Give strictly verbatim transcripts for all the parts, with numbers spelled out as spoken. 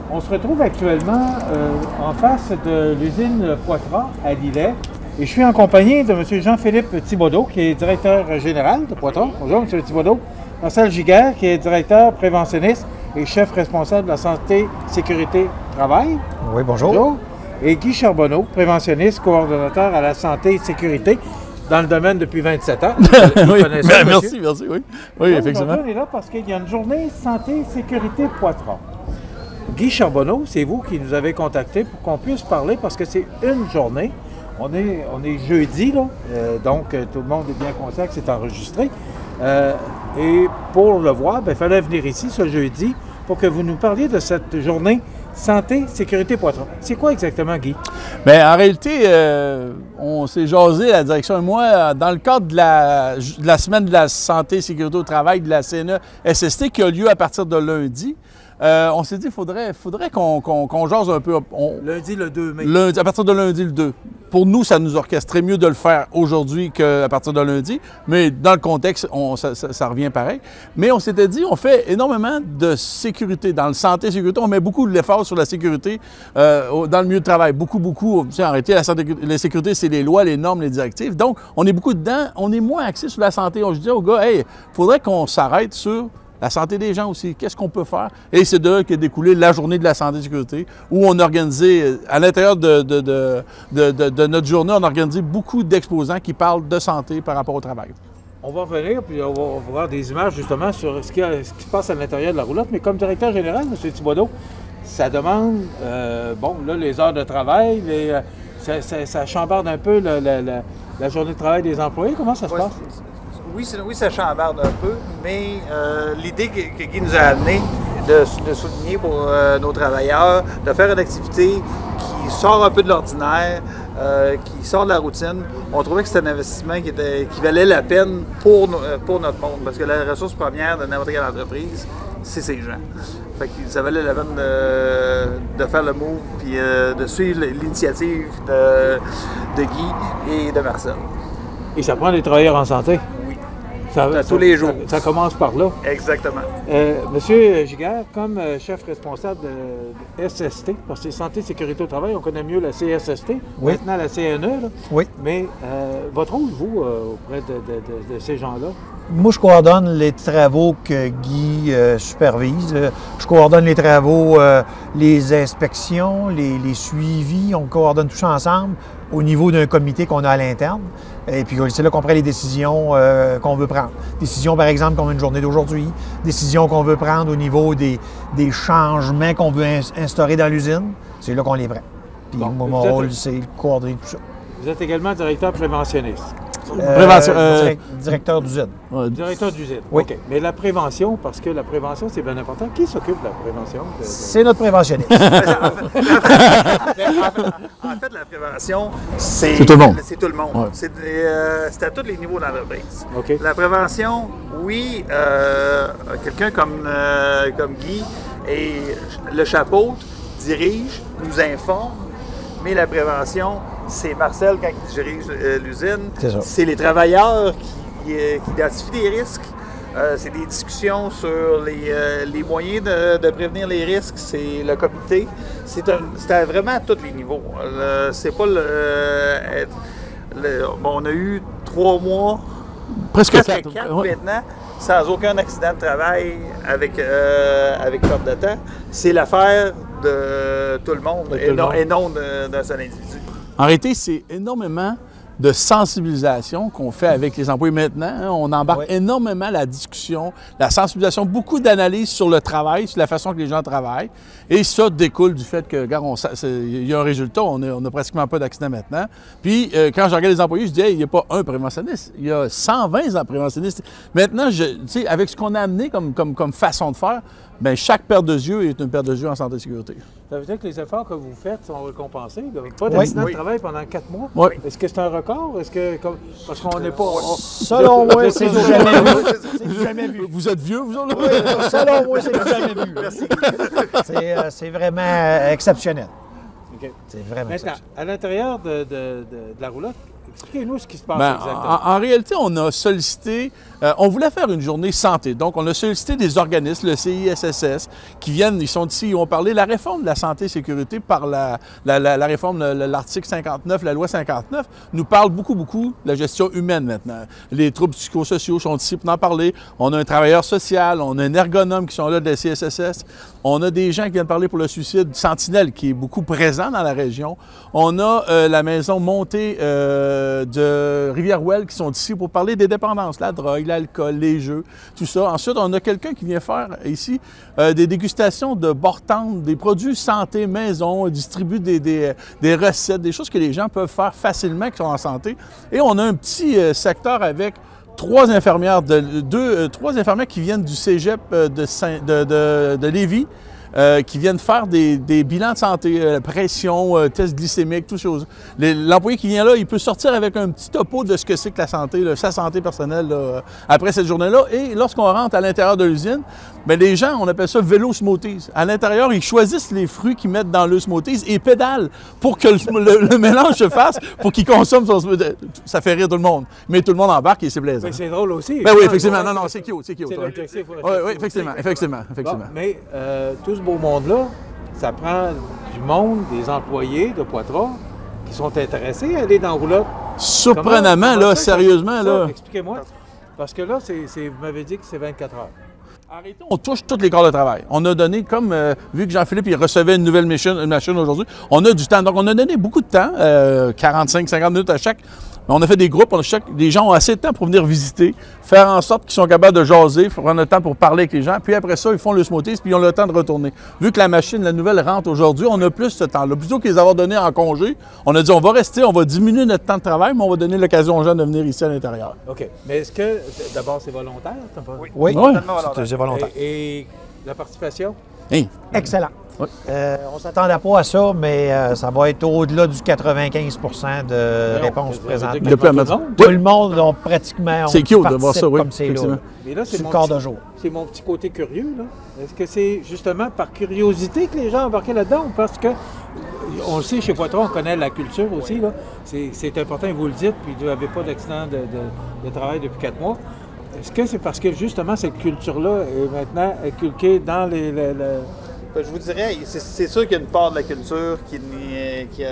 On se retrouve actuellement euh, en face de l'usine Poitras à Lillet. Et je suis en compagnie de M. Jean-Philippe Thibodeau, qui est directeur général de Poitras. Bonjour, M. Thibodeau. Marcel Giguère, qui est directeur préventionniste et chef responsable de la santé, sécurité, travail. Oui, bonjour. Bonjour. Et Guy Charbonneau, préventionniste, coordonnateur à la santé et sécurité dans le domaine depuis vingt-sept ans. Oui, ça, ben, merci, merci, oui. Oui, Donc, effectivement. on est là parce qu'il y a une journée santé et sécurité Poitras. Guy Charbonneau, c'est vous qui nous avez contacté pour qu'on puisse parler parce que c'est une journée. On est, on est jeudi, là, euh, donc euh, tout le monde est bien conscient que c'est enregistré. Euh, et pour le voir, il fallait venir ici ce jeudi pour que vous nous parliez de cette journée santé, sécurité Poitras. C'est quoi exactement, Guy? Bien, en réalité, euh, on s'est jasé, la direction et moi, dans le cadre de la, de la semaine de la santé et sécurité au travail de la C N E S S T qui a lieu à partir de lundi. Euh, on s'est dit qu'il faudrait, faudrait qu'on qu'on, qu'on jase un peu. On, lundi le deux mai. Lundi, à partir de lundi le deux. Pour nous, ça nous orchestrait mieux de le faire aujourd'hui qu'à partir de lundi, mais dans le contexte, on, ça, ça, ça revient pareil. Mais on s'était dit, on fait énormément de sécurité. Dans le santé et sécurité, on met beaucoup de l'effort sur la sécurité euh, dans le milieu de travail. Beaucoup, beaucoup. Tu sais, en réalité, la, santé, la sécurité, c'est les lois, les normes, les directives. Donc, on est beaucoup dedans. On est moins axé sur la santé. On se dit aux gars, hey, il faudrait qu'on s'arrête sur la santé des gens aussi, qu'est-ce qu'on peut faire? Et c'est de là qu'est découlé la journée de la santé et sécurité, où on a organisé, à l'intérieur de, de, de, de, de, de notre journée, on a organisé beaucoup d'exposants qui parlent de santé par rapport au travail. On va revenir, puis on va, on va voir des images justement sur ce qui, a, ce qui se passe à l'intérieur de la roulotte. Mais comme directeur général, M. Thibodeau, ça demande, euh, bon, là, les heures de travail, les, euh, ça, ça, ça chambarde un peu la, la, la, la journée de travail des employés. Comment ça se Ouais, passe? Oui, oui, ça chambarde un peu, mais euh, l'idée que, que Guy nous a amenée de, de souligner pour euh, nos travailleurs, de faire une activité qui sort un peu de l'ordinaire, euh, qui sort de la routine, on trouvait que c'était un investissement qui, était, qui valait la peine pour, pour notre monde, parce que la ressource première de n'importe quelle entreprise, c'est ces gens. Fait que ça valait la peine de, de faire le move, puis euh, de suivre l'initiative de, de Guy et de Marcel. Et ça prend des travailleurs en santé? Ça, À ça, tous les jours. Ça, ça commence par là. Exactement. Euh, Monsieur Giguère, comme euh, chef responsable de, de S S T, parce que c'est Santé et Sécurité au Travail, on connaît mieux la C S S T, Oui. maintenant la C N E. Là. Oui. Mais euh, votre rôle, vous, euh, auprès de, de, de, de ces gens-là? Moi, je coordonne les travaux que Guy euh, supervise. Je coordonne les travaux, euh, les inspections, les, les suivis. On coordonne tout ça ensemble au niveau d'un comité qu'on a à l'interne. Et puis, c'est là qu'on prend les décisions euh, qu'on veut prendre. Décisions, par exemple, comme une journée d'aujourd'hui. Décisions qu'on veut prendre au niveau des, des changements qu'on veut instaurer dans l'usine. C'est là qu'on les prend. Puis, Bon, moi, mon êtes... rôle, c'est de coordonner tout ça. Vous êtes également directeur préventionniste. Euh, Prévention, euh... direct, directeur d'usine. Ouais. Directeur d'usine. Oui. OK. Mais la prévention, parce que la prévention, c'est bien important. Qui s'occupe de la prévention? De, de... C'est notre préventionniste. en, fait, en fait, la prévention, c'est tout le monde. C'est tout le monde. Ouais. C'est euh, à tous les niveaux de l'entreprise. OK. La prévention, oui, euh, quelqu'un comme, euh, comme Guy et le chapeau dirige, nous informe, mais la prévention, c'est Marcel quand il dirige euh, l'usine. C'est les travailleurs qui, euh, qui identifient des risques. Euh, c'est des discussions sur les, euh, les moyens de, de prévenir les risques. C'est le comité. C'est vraiment à tous les niveaux. C'est pas le, euh, le... Bon, on a eu trois mois, presque quatre, quatre, quatre ouais. maintenant, sans aucun accident de travail avec, euh, avec perte de temps. C'est l'affaire de tout le monde, de et, tout non, le monde. et non d'un seul individu. En réalité, c'est énormément de sensibilisation qu'on fait avec les employés maintenant. Hein. On embarque Oui. énormément la discussion, la sensibilisation, beaucoup d'analyses sur le travail, sur la façon que les gens travaillent. Et ça découle du fait que, regarde, on, il y a un résultat, on n'a on a pratiquement pas d'accident maintenant. Puis, euh, quand je regarde les employés, je dis, hey, il n'y a pas un préventionniste, il y a cent vingt préventionnistes. Maintenant, je, tu sais, avec ce qu'on a amené comme, comme, comme façon de faire, bien, chaque paire de yeux est une paire de yeux en santé et sécurité. Ça veut dire que les efforts que vous faites sont récompensés? Là. Pas Oui. d'accident Oui. de travail pendant quatre mois? Oui. Est-ce que c'est un record? Est-ce que, comme, parce qu'on n'est pas... On... Selon moi, c'est du jamais vu. C'est du jamais vu. Vous êtes vieux, vous autres? Oui, selon moi, c'est du jamais vu. C'est euh, c'est vraiment euh, exceptionnel. OK. C'est vraiment Maintenant, exceptionnel. à l'intérieur de, de, de, de la roulotte, Expliquez-nous ce qui se passe Ben, exactement. en, en réalité, on a sollicité, euh, on voulait faire une journée santé. Donc, on a sollicité des organismes, le C I S S S, qui viennent, ils sont ici, ils ont parlé de la réforme de la santé et sécurité par la, la, la, la réforme, de l'article cinquante-neuf, la loi cinquante-neuf, nous parle beaucoup, beaucoup de la gestion humaine maintenant. Les troubles psychosociaux sont ici pour en parler. On a un travailleur social, on a un ergonome qui sont là de la C I S S S. On a des gens qui viennent parler pour le suicide Sentinelle, qui est beaucoup présent dans la région. On a euh, la maison montée euh, de Rivière-Ouelle qui sont ici pour parler des dépendances, la drogue, l'alcool, les jeux, tout ça. Ensuite, on a quelqu'un qui vient faire ici euh, des dégustations de bord-tente, des produits santé maison, distribue des, des, des recettes, des choses que les gens peuvent faire facilement qui sont en santé. Et on a un petit euh, secteur avec trois infirmières, de, deux, euh, trois infirmières qui viennent du cégep euh, de, Saint, de, de, de Lévis, euh, qui viennent faire des, des bilans de santé, euh, pression, euh, tests glycémiques, toutes choses. L'employé qui vient là, il peut sortir avec un petit topo de ce que c'est que la santé, là, sa santé personnelle là, après cette journée-là. Et lorsqu'on rentre à l'intérieur de l'usine, bien, les gens, on appelle ça vélo smoothies. À l'intérieur, ils choisissent les fruits qu'ils mettent dans le smoothies et pédalent pour que le, le, le mélange se fasse, pour qu'ils consomment son smoothie. Ça fait rire tout le monde. Mais tout le monde embarque et c'est plaisant. C'est drôle aussi. Ben oui, effectivement. Non, non, c'est cute, c'est cute. C'est l'objectif. Oui, oui, effectivement, effectivement, effectivement. Bon, mais euh, tout ce beau monde-là, ça prend du monde, des employés de Poitras qui sont intéressés à aller dans Roulotte. Surprenamment, Comment- là, comment ça, sérieusement, ça, là. Expliquez-moi. Parce que là, c'est, c'est- vous m'avez dit que c'est vingt-quatre heures. Arrêtons, on touche tous les corps de travail. On a donné, comme euh, vu que Jean-Philippe il recevait une nouvelle machine, une machine aujourd'hui, on a du temps. Donc, on a donné beaucoup de temps, euh, quarante-cinq à cinquante minutes à chaque. On a fait des groupes, on a chaque, les gens ont assez de temps pour venir visiter, faire en sorte qu'ils sont capables de jaser, prendre le temps pour parler avec les gens. Puis après ça, ils font le smoothies, puis ils ont le temps de retourner. Vu que la machine, la nouvelle rentre aujourd'hui, on a plus ce temps-là. Plutôt que les avoir donnés en congé, on a dit on va rester, on va diminuer notre temps de travail, mais on va donner l'occasion aux gens de venir ici à l'intérieur. OK. Mais est-ce que, d'abord, c'est volontaire? t'as pas- Oui. Oui, Ouais. Totalement volontaire. c'est c'est volontaire. Et, et la participation? Hein? Excellent. Oui. Euh, on ne s'attendait pas à ça, mais euh, ça va être au-delà du quatre-vingt-quinze pour cent de réponses présentes. Depuis Tout à le mettre- monde? Tout le monde ont pratiquement C'est on cute de voir participe ça, oui, comme c'est là. effectivement. Mais là, c'est Sur mon le quart petit- de jour. C'est mon petit côté curieux, là. Est-ce que c'est justement par curiosité que les gens ont embarqué là-dedans ou parce que, on le sait, chez Poitras, on connaît la culture aussi, là. C'est, c'est important, vous le dites, puis vous n'avez pas d'accident de, de- de travail depuis quatre mois. Est-ce que c'est parce que, justement, cette culture-là est maintenant inculquée dans les... les- les- Ben, je vous dirais, c'est, c'est sûr qu'il y a une part de la culture qui, n'est- qui,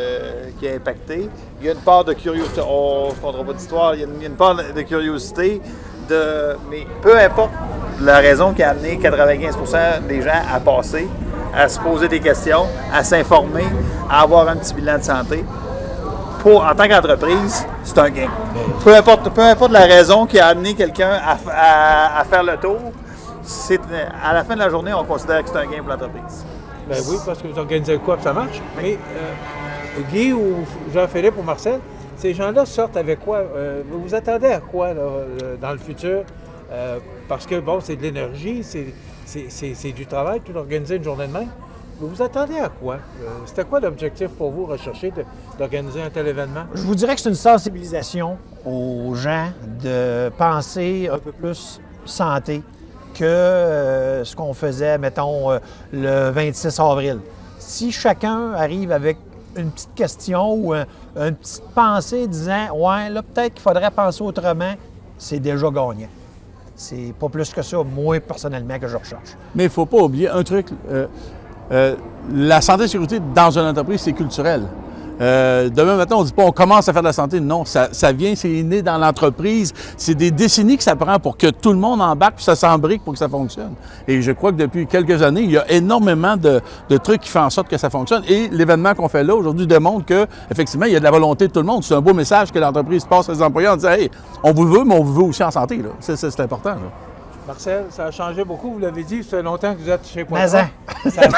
a, qui a impacté. Il y a une part de curiosité. On ne fera pas d'histoire. Il y a une, il y a une part de curiosité. De, mais peu importe la raison qui a amené quatre-vingt-quinze pour cent des gens à passer, à se poser des questions, à s'informer, à avoir un petit bilan de santé, pour, en tant qu'entreprise, c'est un gain. Peu importe, peu importe la raison qui a amené quelqu'un à, à- à faire le tour, c'est, à la fin de la journée, on considère que c'est un gain pour l'entreprise. Ben oui, parce que vous organisez quoi, puis ça marche. Mais euh, Guy ou Jean-Philippe ou Marcel, ces gens-là sortent avec quoi? Euh, vous vous attendez à quoi là, euh, dans le futur? Euh, parce que, bon, c'est de l'énergie, c'est, c'est, c'est, c'est du travail, tout organiser une journée de même. Vous vous attendez à quoi? Euh, c'était quoi l'objectif pour vous, rechercher de- d'organiser un tel événement? Je vous dirais que c'est une sensibilisation aux gens de penser un peu plus santé que euh, ce qu'on faisait, mettons, euh, le vingt-six avril. Si chacun arrive avec une petite question ou un- une petite pensée disant « Ouais, là, peut-être qu'il faudrait penser autrement », c'est déjà gagnant. C'est pas plus que ça, moi, personnellement, que je recherche. Mais il ne faut pas oublier un truc. euh, euh, la santé et la sécurité dans une entreprise, c'est culturel. Euh, demain matin, on ne dit pas on commence à faire de la santé. Non, ça, ça vient, c'est né dans l'entreprise. C'est des décennies que ça prend pour que tout le monde embarque puis ça s'embrique pour que ça fonctionne. Et je crois que depuis quelques années, il y a énormément de, de trucs qui font en sorte que ça fonctionne. Et l'événement qu'on fait là aujourd'hui démontre que, effectivement, il y a de la volonté de tout le monde. C'est un beau message que l'entreprise passe à ses employés en disant hey, on vous veut, mais on vous veut aussi en santé. Là. C'est, c'est, c'est important. Là. Marcel, ça a changé beaucoup, vous l'avez dit, ça fait longtemps que vous êtes chez Mais Poitras. hein. Ça-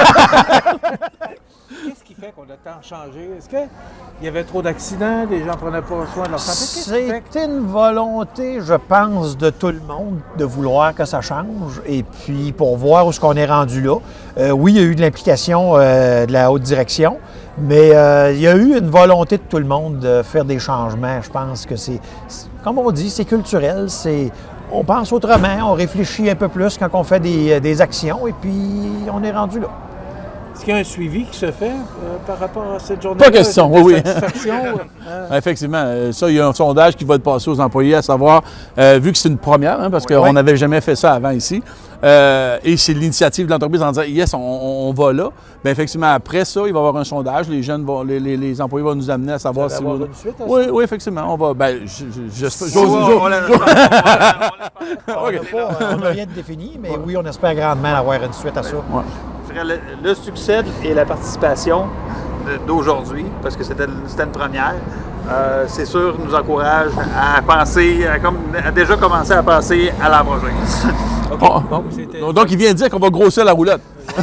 Qu'est-ce qui fait qu'on a tant changé? Est-ce qu'il y avait trop d'accidents, les gens ne prenaient pas soin de leur santé? Qu'est-ce qui fait que- C'est une volonté, je pense, de tout le monde de vouloir que ça change. Et puis, pour voir où est-ce qu'on est rendu là. Euh, oui, il y a eu de l'implication euh, de la haute direction, mais euh, il y a eu une volonté de tout le monde de faire des changements. Je pense que c'est, c'est- comme on dit, c'est culturel. C'est, on pense autrement, on réfléchit un peu plus quand on fait des, des actions, et puis on est rendu là. Est-ce qu'il y a un suivi qui se fait euh, par rapport à cette journée? Pas question, oui, oui. Satisfaction, hein? Effectivement. Ça, il y a un sondage qui va être passé aux employés, à savoir, euh, vu que c'est une première, hein, parce Oui. qu'on n'avait jamais fait ça avant ici, euh, et c'est l'initiative de l'entreprise en disant, yes, on, on va là. Bien, effectivement, après ça, il va y avoir un sondage. Les jeunes vont, les, les, les employés vont nous amener à savoir si... Avoir vous... une suite à ça? Oui, oui, effectivement. On va... Ben, je, je, je, Si j'ose- on- j'ose- on l'a- On n'a pas- on n'a rien de défini, mais oui, on espère grandement avoir une suite à ça. Ouais. Je dirais Le, le succès et la participation de- d'aujourd'hui, parce que c'était c'était une première, euh, c'est sûr, nous encourage à penser, à, comme, à déjà commencer à penser à l'an prochain. OK. Bon. Bon, c'était- Donc, il vient de dire qu'on va grossir la roulotte.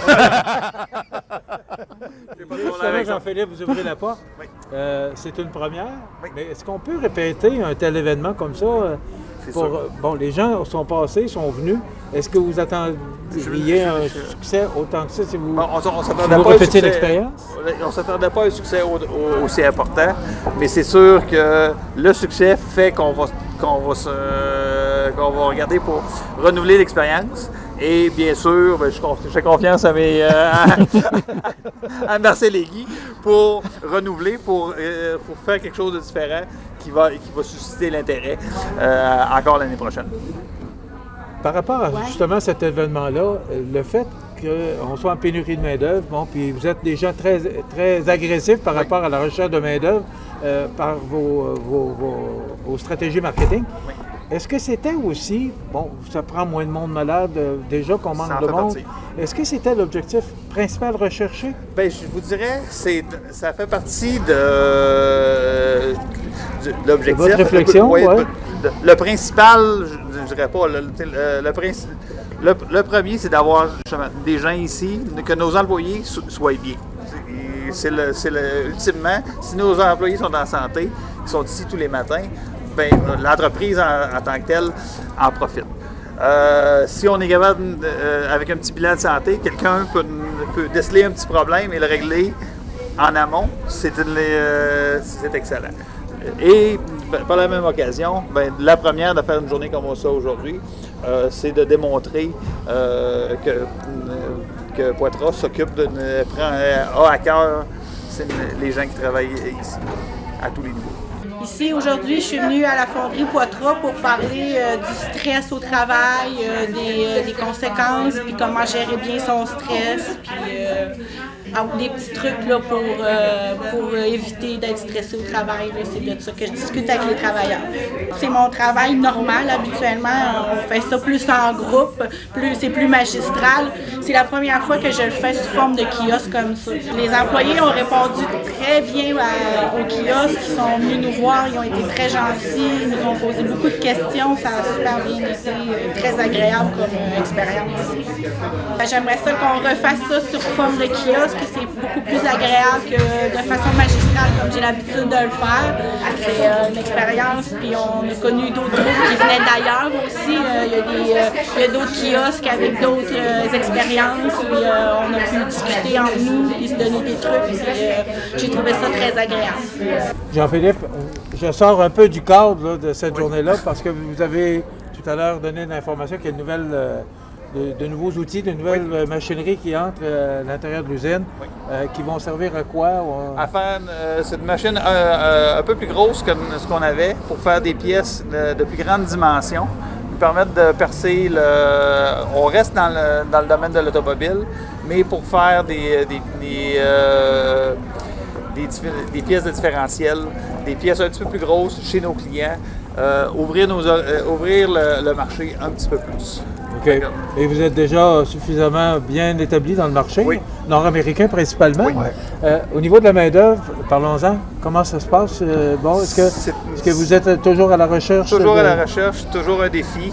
Justement, Jean-Philippe, vous ouvrez la porte. Oui. Euh, c'est une première. Oui. Mais est-ce qu'on peut répéter un tel événement comme ça? euh, C'est pour, sûr. euh, bon, les gens sont passés, sont venus. Est-ce que vous attendriez Je- un je- succès autant que ça si vous, Bon, on s- on si s'attendait vous pas à un répétez succès- l'expérience? On ne s'attendait pas à un succès au- au- aussi important, mais c'est sûr que le succès fait qu'on va, qu'on va, se, qu'on va regarder pour renouveler l'expérience. Et bien sûr, ben, je, conf- je fais confiance à, mes, euh, à Marcel et Guy pour renouveler, pour, euh, pour faire quelque chose de différent qui va, qui va susciter l'intérêt euh, encore l'année prochaine. Par rapport à justement cet événement-là, euh, le fait qu'on soit en pénurie de main-d'œuvre, bon, puis vous êtes des gens très, très agressifs par Oui. rapport à la recherche de main-d'œuvre euh, par vos, vos, vos- vos stratégies marketing. Oui. Est-ce que c'était aussi, bon, ça prend moins de monde malade, euh, déjà qu'on Ça manque en de fait monde. partie. Est-ce que c'était l'objectif principal recherché? Ben, je vous dirais, c'est, ça fait partie de, de l'objectif. De votre réflexion, Oui, ouais. de- le principal, je ne dirais pas, le, le- le princi- le- le premier, c'est d'avoir justement des gens ici, que nos employés so- soient bien. C'est- C'est le, c'est le- ultimement, si nos employés sont en santé, ils sont ici tous les matins, ben, l'entreprise en, en tant que telle en profite. Euh, si on est capable, euh, avec un petit bilan de santé, quelqu'un peut, peut déceler un petit problème et le régler en amont, c'est, une- euh, c'est excellent. Et ben, par la même occasion, ben, la première de faire une journée comme ça aujourd'hui, euh, c'est de démontrer euh, que, que Poitras s'occupe de, prend a à cœur c'est les gens qui travaillent ici, à tous les niveaux. Ici, aujourd'hui, je suis venue à la fonderie Poitras pour parler euh, du stress au travail, euh, des, euh, des conséquences, puis comment gérer bien son stress, puis euh, avoir des petits trucs là, pour, euh, pour euh, éviter d'être stressé au travail. là. C'est de ça que je discute avec les travailleurs. C'est mon travail normal. Habituellement, on fait ça plus en groupe, plus, c'est plus magistral. C'est la première fois que je le fais sous forme de kiosque comme ça. Les employés ont répondu très bien à- aux kiosques. Ils sont venus nous voir, ils ont été très gentils, ils nous ont posé beaucoup de questions. Ça a super bien été, euh, très agréable comme euh, expérience. J'aimerais ça qu'on refasse ça sur forme de kiosque. C'est beaucoup plus agréable que de façon magistrale comme j'ai l'habitude de le faire. C'est euh, une expérience, puis on a connu d'autres groupes qui venaient d'ailleurs aussi. Euh, Il y a des, euh, il y a d'autres kiosques avec d'autres euh, expériences, puis euh, on a pu discuter entre nous, puis se donner des trucs. Puis, euh, j'ai trouvé ça très agréable. Jean-Philippe, euh, je sors un peu du cadre là, de cette journée-là parce que vous avez tout à l'heure donné une information qu'il y a une nouvelle, euh, de, de nouveaux outils, de nouvelles euh, machineries qui entrent euh, à l'intérieur de l'usine, Oui. euh, qui vont servir à quoi? On- À faire euh, cette machine euh, euh, un peu plus grosse que ce qu'on avait pour faire des pièces de, de plus grande dimension, nous permettre de percer le. On reste dans le, dans le domaine de l'automobile, mais pour faire des, des, des, euh, des, diffé- des pièces de différentiel, des pièces un petit peu plus grosses chez nos clients, euh, ouvrir, nos, euh, ouvrir le, le marché un petit peu plus. OK. Et vous êtes déjà suffisamment bien établi dans le marché, Oui. nord-américain principalement. Oui. Euh, au niveau de la main-d'œuvre, parlons-en. Comment ça se passe? Euh, bon, est-ce que, C'est- est-ce que vous êtes toujours à la recherche? Toujours de- à la recherche, toujours un défi.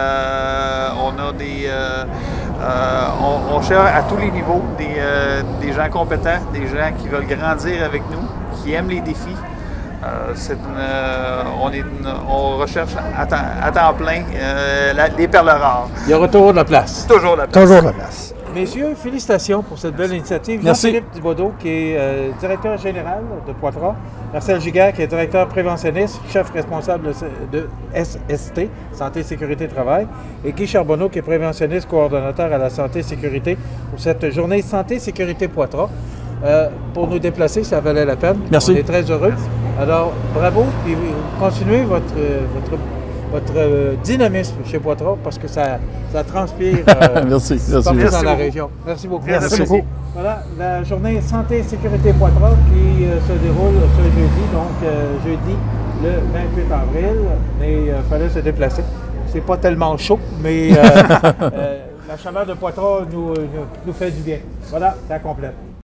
Euh, on a des. euh, euh, on, on cherche à tous les niveaux des, euh, des gens compétents, des gens qui veulent grandir avec nous, qui aiment les défis. Euh, c'est une, euh, on, est une- on recherche à temps, à temps plein euh, la- les perles rares. Il y aura toujours de la place. Toujours la place. Toujours la place. Messieurs, félicitations pour cette belle initiative. Merci. Jean-Philippe Thibodeau, qui est euh, directeur général de Poitras, Marcel Giguère, qui est directeur préventionniste, chef responsable de S S T, Santé, Sécurité, Travail, et Guy Charbonneau, qui est préventionniste, coordonnateur à la Santé, Sécurité, pour cette journée Santé, Sécurité, Poitras. Euh, pour nous déplacer, ça valait la peine. Merci. On est très heureux. Alors, bravo, et continuez votre, votre, votre euh, dynamisme chez Poitras, parce que ça, ça transpire euh, merci, merci. partout Merci dans la beaucoup. région. Merci beaucoup. Merci Merci beaucoup. Voilà, la journée Santé, Sécurité, Poitras qui euh, se déroule ce jeudi, donc euh, jeudi le vingt-huit avril, mais il euh, fallait se déplacer. C'est pas tellement chaud, mais euh, euh, la chaleur de Poitras nous, nous, nous fait du bien. Voilà, ça complète.